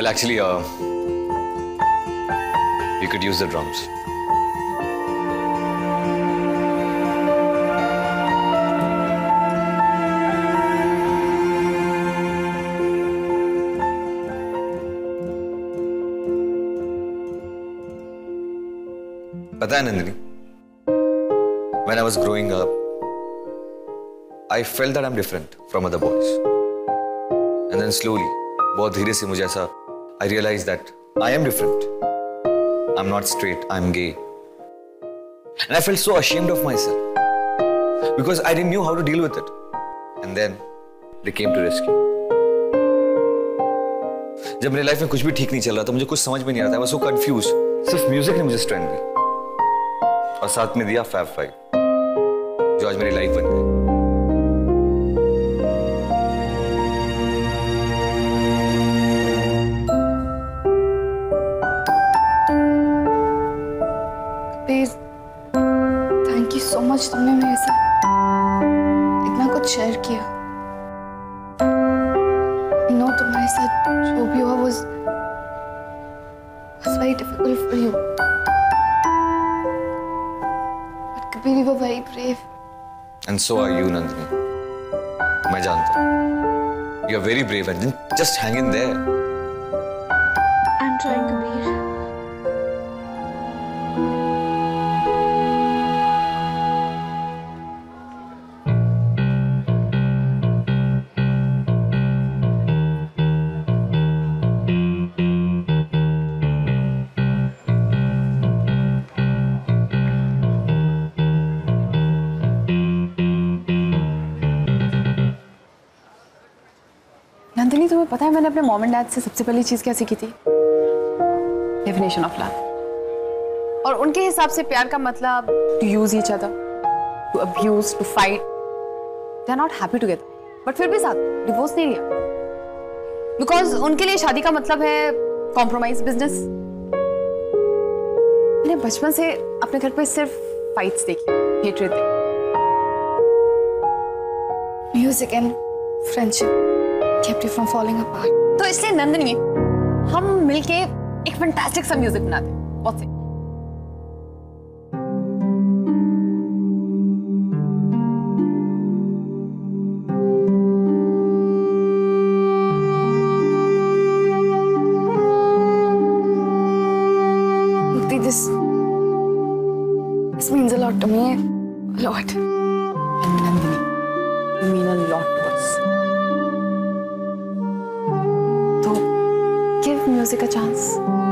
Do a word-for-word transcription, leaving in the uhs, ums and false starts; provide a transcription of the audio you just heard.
Well, actually, uh, we could use the drums. पता है Nandini, when I was growing up, I felt that I'm different from other boys. And then slowly, बहुत धीरे से मुझे ऐसा, I realized that I am different. I'm not straight, I'm gay. And I felt so ashamed of myself because I didn't know how to deal with it. And then they came to rescue. जब मेरी life में कुछ भी ठीक नहीं चल रहा था, मुझे कुछ समझ में नहीं आ रहा था, I was so confused. सिर्फ म्यूजिक ने मुझे स्ट्रेंथ दी और साथ में दिया फैब फाइव, जो आज मेरी लाइफ बन गई। थैंक यू सो मच, तुमने मेरे साथ इतना कुछ शेयर किया। नो तुम्हारे साथ जो भी हुआ was was very difficult for you. But Kabir, you were very brave. And so are you, Nandini. मैं जानता हूँ। You are very brave and just hang in there. I'm trying, Kabir. Nandini, तुम्हें पता है मैंने अपने मॉम एंड डैड से सबसे पहली चीज क्या सीखी थी? Definition of love. और उनके हिसाब से प्यार का मतलब to use each other, to abuse, to fight. They are not happy together, but फिर भी साथ डिवोर्स नहीं लिया, बिकॉज उनके लिए शादी का मतलब है कॉम्प्रोमाइज बिजनेस। मैंने बचपन से अपने घर पे सिर्फ फाइट्स देखी, हेट्रेड देखी। Music and friendship kept you from falling apart. तो इसलिए नंदिनी, हम मिलके एक फैंटास्टिक सा म्यूजिक बनाते हैं। What's it? Mukti, this this means a lot to me, a lot. And Nandini, you mean a lot to us. Give music a chance.